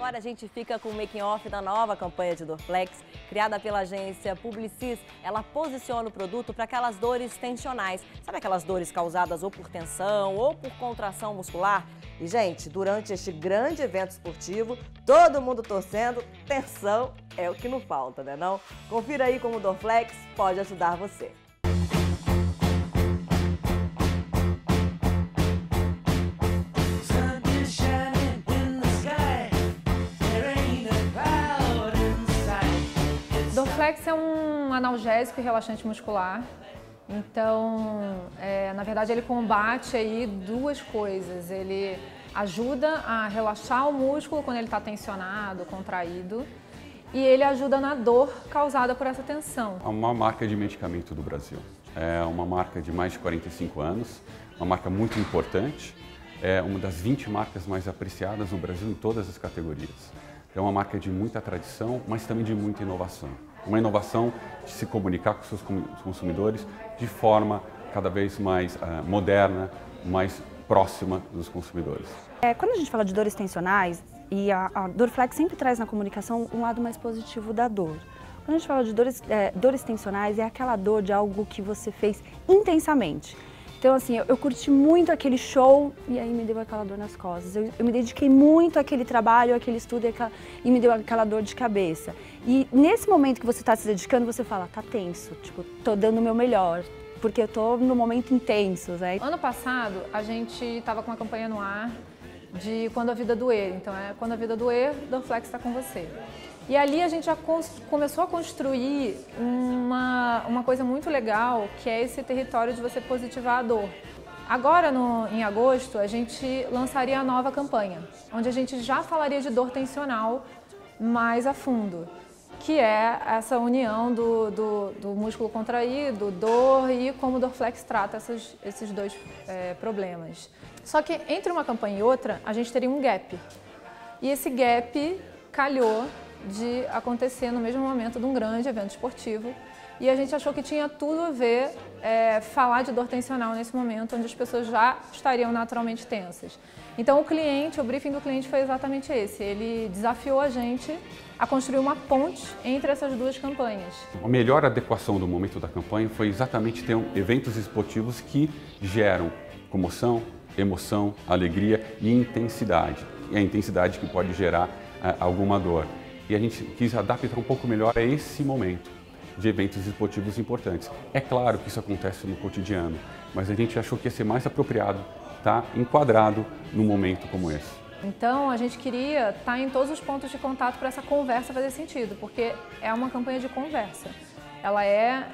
agora a gente fica com o making off da nova campanha de Dorflex, criada pela agência Publicis. Ela posiciona o produto para aquelas dores tensionais. Sabe aquelas dores causadas ou por tensão ou por contração muscular? E, gente, durante este grande evento esportivo, todo mundo torcendo, tensão é o que não falta, né não? Confira aí como o Dorflex pode ajudar você. Dorflex é um analgésico e relaxante muscular, então, na verdade, ele combate aí duas coisas. Ele ajuda a relaxar o músculo quando ele está tensionado, contraído, e ele ajuda na dor causada por essa tensão. É uma marca de medicamento do Brasil, é uma marca de mais de 45 anos, uma marca muito importante, é uma das 20 marcas mais apreciadas no Brasil em todas as categorias. É uma marca de muita tradição, mas também de muita inovação. Uma inovação de se comunicar com seus consumidores de forma cada vez mais moderna, mais próxima dos consumidores. Quando a gente fala de dores tensionais, e a Dorflex sempre traz na comunicação um lado mais positivo da dor. Quando a gente fala de dores tensionais, é aquela dor de algo que você fez intensamente. Então, assim, eu curti muito aquele show e aí me deu aquela dor nas costas. Eu me dediquei muito àquele trabalho, àquele estudo e me deu aquela dor de cabeça. E nesse momento que você está se dedicando, você fala, tá tenso, tipo, tô dando o meu melhor, porque eu tô no momento intenso, né? Ano passado, a gente estava com uma campanha no ar de Quando a Vida Doer. Então, Quando a Vida Doer, Dorflex está com você. E ali a gente já começou a construir uma coisa muito legal, que é esse território de você positivar a dor. Agora, em agosto, a gente lançaria a nova campanha, onde a gente já falaria de dor tensional mais a fundo, que é essa união do músculo contraído, dor e como o Dorflex trata esses dois problemas. Só que entre uma campanha e outra, a gente teria um gap. E esse gap calhou de acontecer no mesmo momento de um grande evento esportivo. E a gente achou que tinha tudo a ver falar de dor tensional nesse momento, onde as pessoas já estariam naturalmente tensas. Então o briefing do cliente foi exatamente esse. Ele desafiou a gente a construir uma ponte entre essas duas campanhas. A melhor adequação do momento da campanha foi exatamente ter eventos esportivos que geram comoção, emoção, alegria e intensidade. E a intensidade que pode gerar alguma dor. E a gente quis adaptar um pouco melhor a esse momento de eventos esportivos importantes. É claro que isso acontece no cotidiano, mas a gente achou que ia ser mais apropriado estar enquadrado num momento como esse. Então a gente queria estar em todos os pontos de contato para essa conversa fazer sentido, porque é uma campanha de conversa. Ela é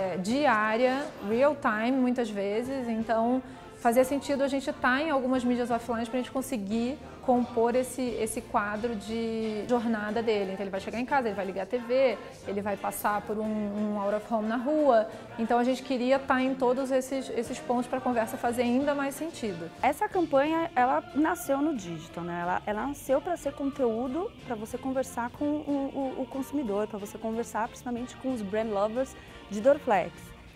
diária, real time muitas vezes, então fazia sentido a gente estar em algumas mídias offline para a gente conseguir compor esse quadro de jornada dele. Então ele vai chegar em casa, ele vai ligar a TV, ele vai passar por um out of home na rua. Então a gente queria estar em todos esses pontos para a conversa fazer ainda mais sentido. Essa campanha, ela nasceu no digital, né? Ela nasceu para ser conteúdo, para você conversar com o consumidor, para você conversar principalmente com os brand lovers de Dorflex.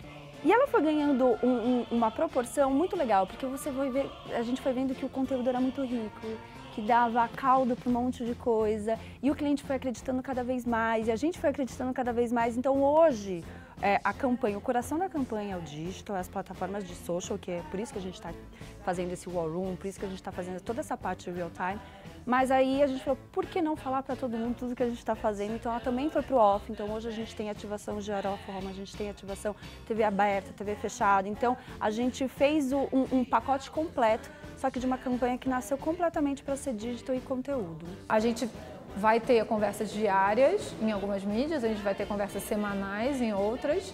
E ela foi ganhando uma proporção muito legal, porque a gente foi vendo que o conteúdo era muito rico, que dava caldo para um monte de coisa, e o cliente foi acreditando cada vez mais, e a gente foi acreditando cada vez mais. Então hoje, a campanha, o coração da campanha é o digital, as plataformas de social, que é por isso que a gente está fazendo esse war room, por isso que a gente está fazendo toda essa parte de real time. Mas aí a gente falou, por que não falar para todo mundo tudo que a gente está fazendo? Então ela também foi pro off, então hoje a gente tem ativação de out of home, a gente tem ativação TV aberta, TV fechada. Então a gente fez um pacote completo, só que de uma campanha que nasceu completamente para ser digital e conteúdo. A gente vai ter conversas diárias em algumas mídias, a gente vai ter conversas semanais em outras,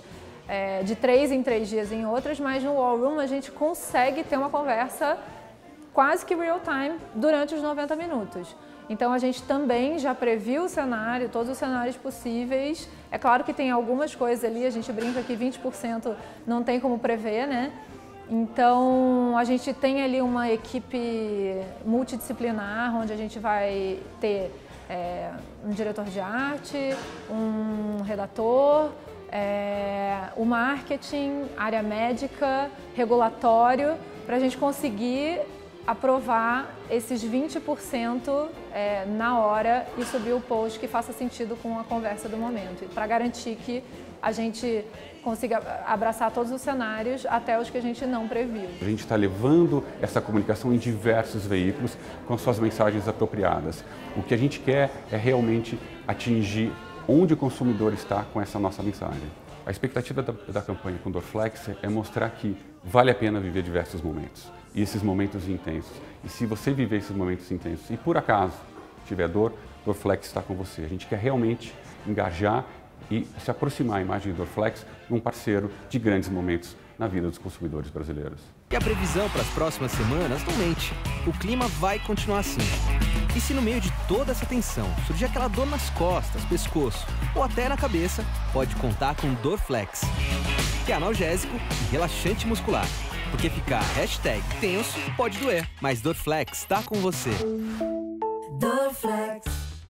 de 3 em 3 dias em outras, mas no War Room a gente consegue ter uma conversa quase que real time durante os 90 minutos. Então a gente também já previu o cenário, todos os cenários possíveis. É claro que tem algumas coisas ali, a gente brinca que 20% não tem como prever, né? Então a gente tem ali uma equipe multidisciplinar, onde a gente vai ter um diretor de arte, um redator, o marketing, área médica, regulatório, para a gente conseguir aprovar esses 20% na hora e subir o post que faça sentido com a conversa do momento, para garantir que a gente consiga abraçar todos os cenários, até os que a gente não previu. A gente está levando essa comunicação em diversos veículos com suas mensagens apropriadas. O que a gente quer é realmente atingir onde o consumidor está com essa nossa mensagem. A expectativa da campanha com Dorflex é mostrar que vale a pena viver diversos momentos, e esses momentos intensos. E se você viver esses momentos intensos e por acaso tiver dor, Dorflex está com você. A gente quer realmente engajar e se aproximar a imagem de Dorflex num parceiro de grandes momentos na vida dos consumidores brasileiros. E a previsão para as próximas semanas não mente. O clima vai continuar assim. E se no meio de toda essa tensão surgir aquela dor nas costas, pescoço ou até na cabeça, pode contar com Dorflex, que é analgésico e relaxante muscular. Porque ficar #tenso pode doer, mas Dorflex está com você. Dorflex.